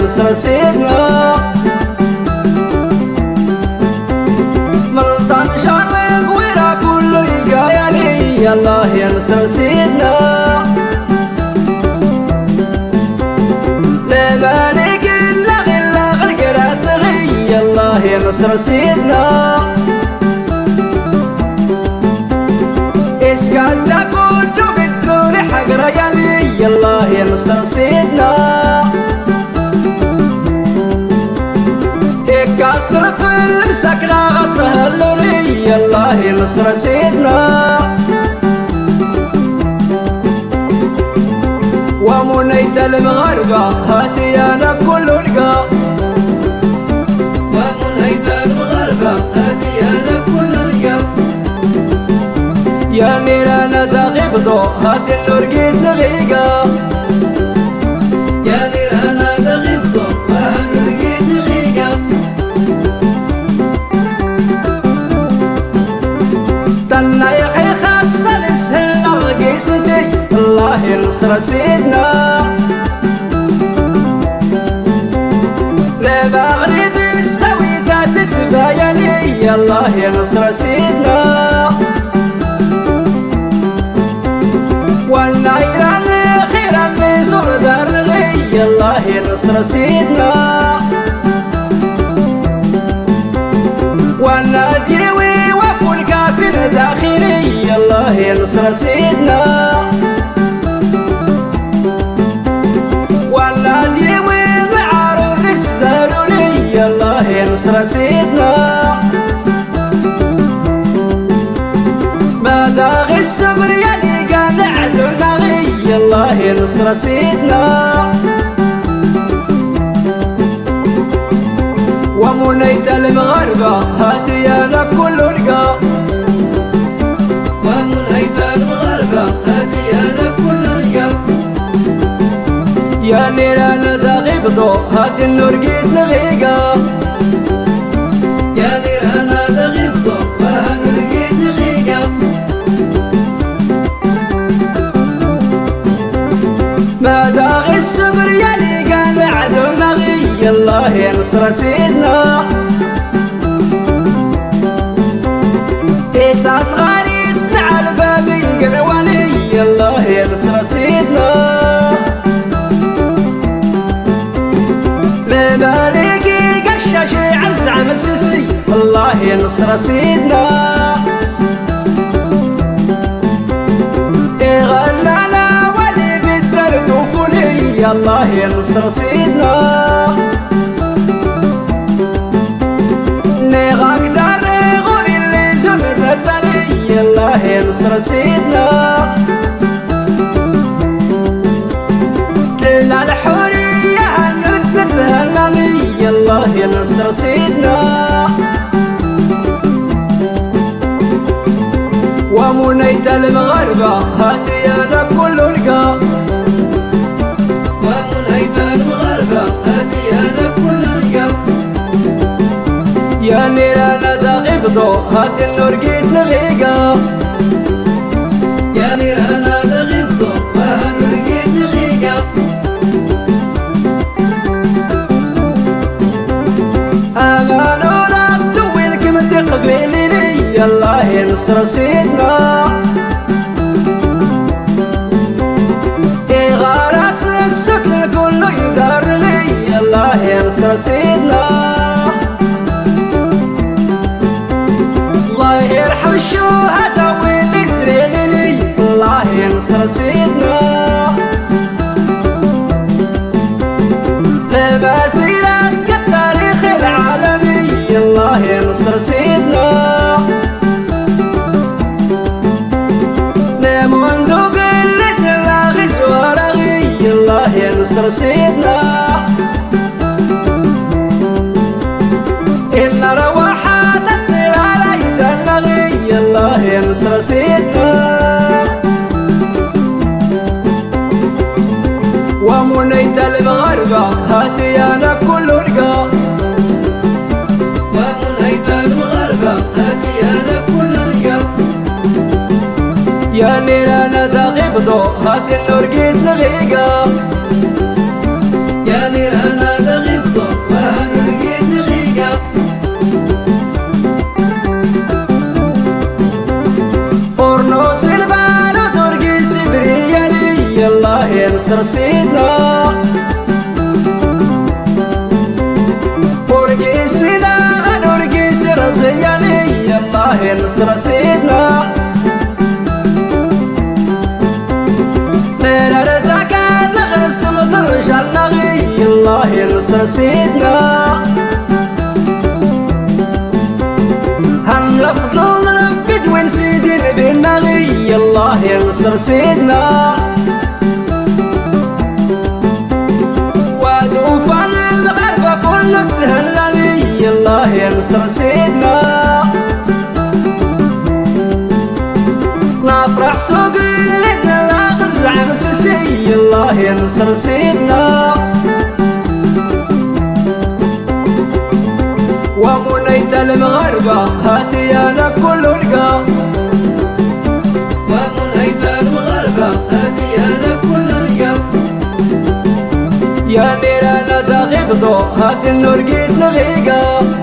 نصر سيدنا ملطان شرق ورا كله يقايلي يا الله يا نصر سيدنا لا مالك إلا غلا غلقرات غي يا الله يا نصر سيدنا اسكت كله بالدور حق ريالي يا الله يا نصر سيدنا كتر في المسكنة غطها اللولي يا الله يا نصر سيدنا ومنيت المغرقة هاتي أنا كل لقى ومنيت المغرقة هاتي أنا كل لقى يا نيرانا تغيبتو هاتي اللورقيت نغيقة يا نيرانا تغيبتو هاتي اللورقيت نغيقة تنا يا خي خاصة لسهل نغيستي الله ينصر سيدنا لا بغريد السوي تاسد بياني يا الله ينصر سيدنا والنير الخير في صور درغي يا الله ينصر سيدنا والناجي الكافر داخلي يا الله ينصر سيدنا والنادي والمعار الرسدارولي يا الله ينصر سيدنا ما داغي الصبر يلي قال عدونا غي يا الله ينصر سيدنا ومنيت المغرقة هاتي أنا كل لقى ومنيت المغرقة هاتي أنا كل لقى يا نيرانا تغيبتو هاتي اللورقيت نغيقة يا نيرانا تغيبتو هاتي اللورقيت نغيقة ما داغي الصبر يلي قال عدونا غي يا الله ينصر سيدنا إيسات غريب تعال بابي قرواني يا الله ينصر سيدنا لا مالكي قشاشي عن زعم السيسي الله ينصر سيدنا غلانا ولي بالدرد وفولي يا الله ينصر سيدنا نيغاك دار غوري اللي زمن الثاني يا الله ينصر سيدنا كل الحورية هنمت تهناني يا الله ينصر سيدنا ومنيت المغرقة هاتي أنا كل لقى ومنيت المغرقة هاتي أنا كل لقى يا نيرانا تغيبتو هاتي اللورقيت نغيقة يا نيرانا تغيبتو هاتي اللورقيت نغيقة أمانو لا تويلكم تقبلي لي يا الله ينصر سيدنا غراس السكن كله يدار لي يا الله ينصر سيدنا الله يرحم الشهداء واللي زرين لي الله ينصر سيدنا مسيرة كالتاريخ العالمي الله ينصر سيدنا منذ قلة الغز ورغي الله ينصر سيدنا إن رواحات الطير على يد النغي الله ينصر سيدنا ومنيت المغرقة هاتي أنا كل لقى ومنيت المغرقة هاتي أنا كل لقى يا نيرانا تغيبتو هاتي اللورقيت نغيقة يا نيرانا تغيبتو نصر سيدنا ورقيسنا ورقيس رزياني الله نصر سيدنا ليلة ردك نغرس مطرش النغي الله نصر سيدنا هنلفظ نربد وين سيدي بالنغي الله نصر سيدنا ودوفان الغربة كله تهللي الله نصر سيدنا نفرح سوق لنا الآخر زعم سسي الله نصر سيدنا ومنيت المغربة هاتي أنا كل لقى ومنيت المغربة هاتي أنا كل لقى يا نير أنا داغي بضو هات النور قيت نغيقة